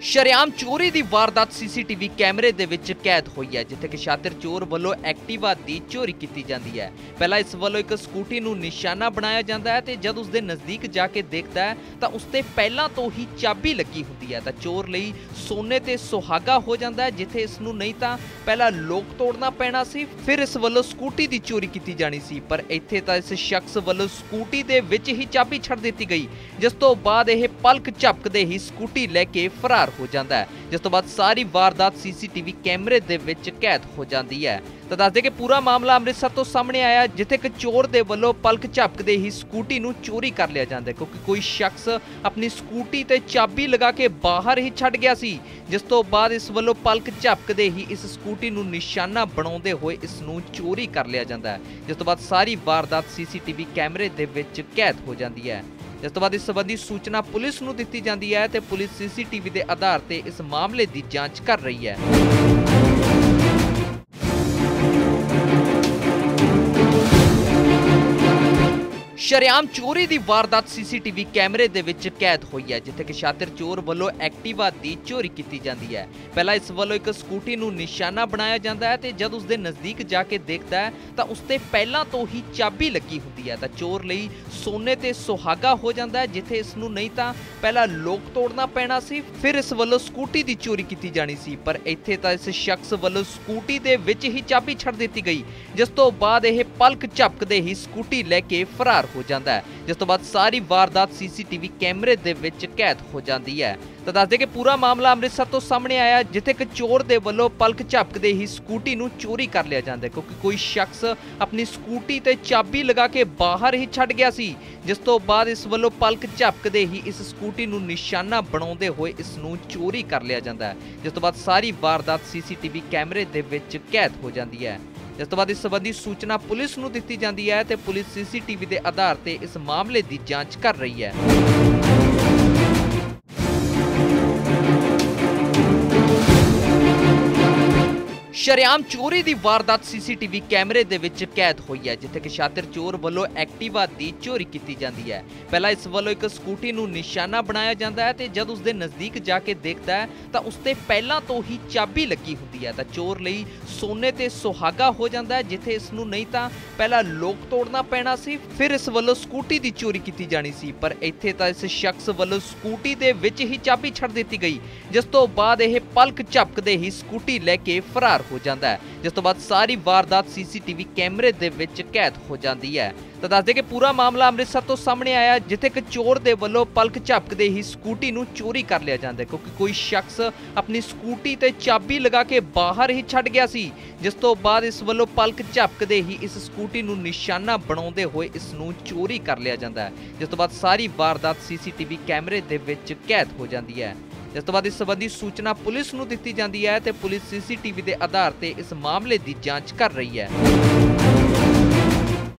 ਸ਼ਰੇਆਮ ਚੋਰੀ ਦੀ ਵਾਰਦਾਤ ਸੀਸੀਟੀਵੀ ਕੈਮਰੇ ਦੇ ਵਿੱਚ ਕੈਦ ਹੋਈ ਹੈ, ਜਿੱਥੇ ਕਿ ਸ਼ਾਤਿਰ ਚੋਰ ਵੱਲੋਂ ਐਕਟਿਵਾ ਦੀ ਚੋਰੀ ਕੀਤੀ ਜਾਂਦੀ ਹੈ। ਪਹਿਲਾਂ ਇਸ ਵੱਲੋਂ ਇੱਕ ਸਕੂਟੀ ਨੂੰ ਨਿਸ਼ਾਨਾ ਬਣਾਇਆ ਜਾਂਦਾ ਹੈ ਤੇ ਜਦ ਉਸ ਦੇ ਨਜ਼ਦੀਕ ਜਾ ਕੇ ਦੇਖਦਾ ਹੈ ਤਾਂ ਉਸ ਤੇ ਪਹਿਲਾਂ ਤੋਂ ਹੀ ਚਾਬੀ ਲੱਗੀ ਹੁੰਦੀ ਹੈ। ਤਾਂ ਚੋਰ ਲਈ ਸੋਨੇ ਤੇ ਸੁਹਾਗਾ ਹੋ ਜਾਂਦਾ ਹੈ, ਜਿੱਥੇ ਇਸ ਨੂੰ ਨਹੀਂ ਤਾਂ ਪਹਿਲਾਂ ਲੋਕ ਤੋੜਨਾ ਪੈਣਾ ਸੀ, ਫਿਰ ਇਸ ਵੱਲੋਂ ਸਕੂਟੀ ਦੀ ਚੋਰੀ ਕੀਤੀ ਜਾਣੀ ਸੀ। ਪਰ ਇੱਥੇ ਤਾਂ ਇਸ ਸ਼ਖਸ ਵੱਲੋਂ ਸਕੂਟੀ ਦੇ ਵਿੱਚ ਹੀ ਚਾਬੀ ਛੱਡ ਦਿੱਤੀ ਗਈ, ਜਿਸ ਤੋਂ ਬਾਅਦ ਇਹ ਪਲਕ ਝਪਕਦੇ ਹੀ ਸਕੂਟੀ ਲੈ ਕੇ ਫਰਾਰ ਹੋ ਜਾਂਦਾ ਹੈ, ਜਿਸ ਤੋਂ ਬਾਅਦ ਸਾਰੀ ਵਾਰਦਾਤ ਸੀਸੀਟੀਵੀ ਕੈਮਰੇ ਦੇ ਵਿੱਚ ਕੈਦ ਹੋ ਜਾਂਦੀ ਹੈ। ਤਾਂ ਦੱਸਦੇ ਕਿ ਪੂਰਾ ਮਾਮਲਾ ਅੰਮ੍ਰਿਤਸਰ ਤੋਂ ਸਾਹਮਣੇ ਆਇਆ, ਜਿੱਥੇ ਇੱਕ ਚੋਰ ਦੇ ਵੱਲੋਂ ਪਲਕ ਝਪਕਦੇ ਹੀ ਸਕੂਟੀ ਨੂੰ ਚੋਰੀ ਕਰ ਲਿਆ ਜਾਂਦਾ ਹੈ, ਕਿਉਂਕਿ ਕੋਈ ਸ਼ਖਸ ਆਪਣੀ ਸਕੂਟੀ ਤੇ ਚਾਬੀ ਲਗਾ ਕੇ ਬਾਹਰ ਹੀ ਛੱਡ ਗਿਆ ਸੀ, ਜਿਸ ਤੋਂ ਬਾਅਦ ਇਸ ਵੱਲੋਂ ਪਲਕ ਝਪਕਦੇ ਹੀ ਇਸ ਸਕੂਟੀ ਨੂੰ ਨਿਸ਼ਾਨਾ ਬਣਾਉਂਦੇ ਹੋਏ ਇਸ ਨੂੰ ਚੋਰੀ ਕਰ ਲਿਆ ਜਾਂਦਾ ਹੈ, ਜਿਸ ਤੋਂ ਬਾਅਦ ਸਾਰੀ ਵਾਰਦਾਤ ਸੀਸੀਟੀਵੀ ਕੈਮਰੇ ਦੇ ਵਿੱਚ ਕੈਦ ਹੋ ਜਾਂਦੀ ਹੈ। ਇਸ ਤੋਂ ਬਾਅਦ ਇਸ ਸੰਬੰਧੀ ਸੂਚਨਾ ਪੁਲਿਸ ਨੂੰ ਦਿੱਤੀ ਜਾਂਦੀ ਹੈ ਤੇ ਪੁਲਿਸ ਸੀਸੀਟੀਵੀ ਦੇ ਆਧਾਰ ਤੇ ਇਸ ਮਾਮਲੇ ਦੀ ਜਾਂਚ ਕਰ ਰਹੀ ਹੈ। ਸ਼ਰੇਆਮ ਚੋਰੀ ਦੀ ਵਾਰਦਾਤ ਸੀਸੀਟੀਵੀ ਕੈਮਰੇ ਦੇ ਵਿੱਚ ਕੈਦ ਹੋਈ ਹੈ, ਜਿੱਥੇ ਕਿ ਸ਼ਾਤਿਰ ਚੋਰ ਵੱਲੋਂ ਐਕਟਿਵਾ ਦੀ ਚੋਰੀ ਕੀਤੀ ਜਾਂਦੀ ਹੈ। ਪਹਿਲਾਂ ਇਸ ਵੱਲੋਂ ਇੱਕ ਸਕੂਟੀ ਨੂੰ ਨਿਸ਼ਾਨਾ ਬਣਾਇਆ ਜਾਂਦਾ ਹੈ ਤੇ ਜਦ ਉਸ ਦੇ ਨਜ਼ਦੀਕ ਜਾ ਕੇ ਦੇਖਦਾ ਹੈ ਤਾਂ ਉਸ ਤੇ ਪਹਿਲਾਂ ਤੋਂ ਹੀ ਚਾਬੀ ਲੱਗੀ ਹੁੰਦੀ ਹੈ। ਤਾਂ ਚੋਰ ਲਈ ਸੋਨੇ ਤੇ ਸੁਹਾਗਾ ਹੋ ਜਾਂਦਾ ਹੈ, ਜਿੱਥੇ ਇਸ ਨੂੰ ਨਹੀਂ ਤਾਂ ਪਹਿਲਾਂ ਲੋਕ ਤੋੜਨਾ ਪੈਣਾ ਸੀ, ਫਿਰ ਇਸ ਵੱਲੋਂ ਸਕੂਟੀ ਦੀ ਚੋਰੀ ਕੀਤੀ ਜਾਣੀ ਸੀ। ਪਰ ਇੱਥੇ ਤਾਂ ਇਸ ਸ਼ਖਸ ਵੱਲੋਂ ਸਕੂਟੀ ਦੇ ਵਿੱਚ ਹੀ ਚਾਬੀ ਛੱਡ ਦਿੱਤੀ ਗਈ, ਜਿਸ ਤੋਂ ਬਾਅਦ ਇਹ ਪਲਕ ਝਪਕਦੇ ਹੀ ਸਕੂਟੀ ਲੈ ਕੇ ਫਰਾਰ ਹੋ ਜਾਂਦਾ ਹੈ, ਜਿਸ ਤੋਂ ਬਾਅਦ ਸਾਰੀ ਵਾਰਦਾਤ ਸੀਸੀਟੀਵੀ ਕੈਮਰੇ ਦੇ ਵਿੱਚ ਕੈਦ ਹੋ ਜਾਂਦੀ ਹੈ। ਤਾਂ ਦੱਸਦੇ ਕਿ ਪੂਰਾ ਮਾਮਲਾ ਅੰਮ੍ਰਿਤਸਰ ਤੋਂ ਸਾਹਮਣੇ ਆਇਆ, ਜਿੱਥੇ ਇੱਕ ਚੋਰ ਦੇ ਵੱਲੋਂ ਪਲਕ ਝਪਕਦੇ ਹੀ ਸਕੂਟੀ ਨੂੰ ਚੋਰੀ ਕਰ ਲਿਆ ਜਾਂਦਾ ਹੈ, ਕਿਉਂਕਿ ਕੋਈ ਸ਼ਖਸ ਆਪਣੀ ਸਕੂਟੀ ਤੇ ਚਾਬੀ ਲਗਾ ਕੇ ਬਾਹਰ ਹੀ ਛੱਡ ਗਿਆ ਸੀ, ਜਿਸ ਤੋਂ ਬਾਅਦ ਇਸ ਵੱਲੋਂ ਪਲਕ ਝਪਕਦੇ ਹੀ ਇਸ ਸਕੂਟੀ ਨੂੰ ਨਿਸ਼ਾਨਾ ਬਣਾਉਂਦੇ ਹੋਏ ਇਸ ਨੂੰ ਚੋਰੀ ਕਰ ਲਿਆ ਜਾਂਦਾ ਹੈ, ਜਿਸ ਤੋਂ ਬਾਅਦ ਸਾਰੀ ਵਾਰਦਾਤ ਸੀਸੀਟੀਵੀ ਕੈਮਰੇ ਦੇ ਵਿੱਚ ਕੈਦ ਹੋ ਜਾਂਦੀ ਹੈ। ਇਸ ਤੋਂ ਬਾਅਦ ਇਸ ਸੰਬੰਧੀ ਸੂਚਨਾ ਪੁਲਿਸ ਨੂੰ ਦਿੱਤੀ ਜਾਂਦੀ ਹੈ ਤੇ ਪੁਲਿਸ ਸੀਸੀਟੀਵੀ ਦੇ ਆਧਾਰ ਤੇ ਇਸ ਮਾਮਲੇ ਦੀ ਜਾਂਚ ਕਰ ਰਹੀ ਹੈ। ਸ਼ਰੇਆਮ ਚੋਰੀ ਦੀ ਵਾਰਦਾਤ ਸੀਸੀਟੀਵੀ ਕੈਮਰੇ ਦੇ ਵਿੱਚ ਕੈਦ ਹੋਈ ਹੈ, ਜਿੱਥੇ ਕਿ ਸ਼ਾਤਿਰ ਚੋਰ ਵੱਲੋਂ ਐਕਟਿਵਾ ਦੀ ਚੋਰੀ ਕੀਤੀ ਜਾਂਦੀ ਹੈ। ਪਹਿਲਾਂ ਇਸ ਵੱਲੋਂ ਇੱਕ ਸਕੂਟੀ ਨੂੰ ਨਿਸ਼ਾਨਾ ਬਣਾਇਆ ਜਾਂਦਾ ਹੈ ਤੇ ਜਦ ਉਸ ਦੇ ਨਜ਼ਦੀਕ ਜਾ ਕੇ ਦੇਖਦਾ ਹੈ ਤਾਂ ਉਸ ਤੇ ਪਹਿਲਾਂ ਤੋਂ ਹੀ ਚਾਬੀ ਲੱਗੀ ਹੁੰਦੀ ਹੈ। ਤਾਂ ਚੋਰ ਲਈ ਸੋਨੇ ਤੇ ਸੁਹਾਗਾ ਹੋ ਜਾਂਦਾ ਹੈ, ਜਿੱਥੇ ਇਸ ਨੂੰ ਨਹੀਂ ਤਾਂ ਪਹਿਲਾਂ ਲੋਕ ਤੋੜਨਾ ਪੈਣਾ ਸੀ, ਫਿਰ ਇਸ ਵੱਲੋਂ ਸਕੂਟੀ ਦੀ ਚੋਰੀ ਕੀਤੀ ਜਾਣੀ ਸੀ। ਪਰ ਇੱਥੇ ਤਾਂ ਇਸ ਸ਼ਖਸ ਵੱਲੋਂ ਸਕੂਟੀ ਦੇ ਵਿੱਚ ਹੀ ਚਾਬੀ ਛੱਡ ਦਿੱਤੀ ਗਈ, ਜਿਸ ਤੋਂ ਬਾਅਦ ਇਹ ਪਲਕ ਝਪਕਦੇ ਹੀ ਸਕੂਟੀ ਲੈ ਕੇ ਫਰਾਰ ਹੋ ਜਾਂਦਾ ਹੈ, ਜਿਸ ਤੋਂ ਬਾਅਦ ਸਾਰੀ ਵਾਰਦਾਤ ਸੀਸੀਟੀਵੀ ਕੈਮਰੇ ਦੇ ਵਿੱਚ ਕੈਦ ਹੋ ਜਾਂਦੀ ਹੈ। ਤਾਂ ਦੱਸਦੇ ਕਿ ਪੂਰਾ ਮਾਮਲਾ ਅੰਮ੍ਰਿਤਸਰ ਤੋਂ ਸਾਹਮਣੇ ਆਇਆ, ਜਿੱਥੇ ਇੱਕ ਚੋਰ ਦੇ ਵੱਲੋਂ ਪਲਕ ਝਪਕਦੇ ਹੀ ਸਕੂਟੀ ਨੂੰ ਚੋਰੀ ਕਰ ਲਿਆ ਜਾਂਦਾ ਹੈ, ਕਿਉਂਕਿ ਕੋਈ ਸ਼ਖਸ ਆਪਣੀ ਸਕੂਟੀ ਤੇ ਚਾਬੀ ਲਗਾ ਕੇ ਬਾਹਰ ਹੀ ਛੱਡ ਗਿਆ ਸੀ, ਜਿਸ ਤੋਂ ਬਾਅਦ ਇਸ ਵੱਲੋਂ ਪਲਕ ਝਪਕਦੇ ਹੀ ਇਸ ਸਕੂਟੀ ਨੂੰ ਨਿਸ਼ਾਨਾ ਬਣਾਉਂਦੇ ਹੋਏ ਇਸ ਨੂੰ ਚੋਰੀ ਕਰ ਲਿਆ ਜਾਂਦਾ ਹੈ, ਜਿਸ ਤੋਂ ਬਾਅਦ ਸਾਰੀ ਵਾਰਦਾਤ ਸੀਸੀਟੀਵੀ ਕੈਮਰੇ ਦੇ ਵਿੱਚ ਕੈਦ ਹੋ ਜਾਂਦੀ ਹੈ। ਇਸ ਤੋਂ ਬਾਅਦ ਇਸ ਸੰਬੰਧੀ ਸੂਚਨਾ ਪੁਲਿਸ ਨੂੰ ਦਿੱਤੀ ਜਾਂਦੀ ਹੈ ਤੇ ਪੁਲਿਸ ਸੀਸੀਟੀਵੀ ਦੇ ਆਧਾਰ ਤੇ ਇਸ ਮਾਮਲੇ ਦੀ ਜਾਂਚ ਕਰ ਰਹੀ ਹੈ।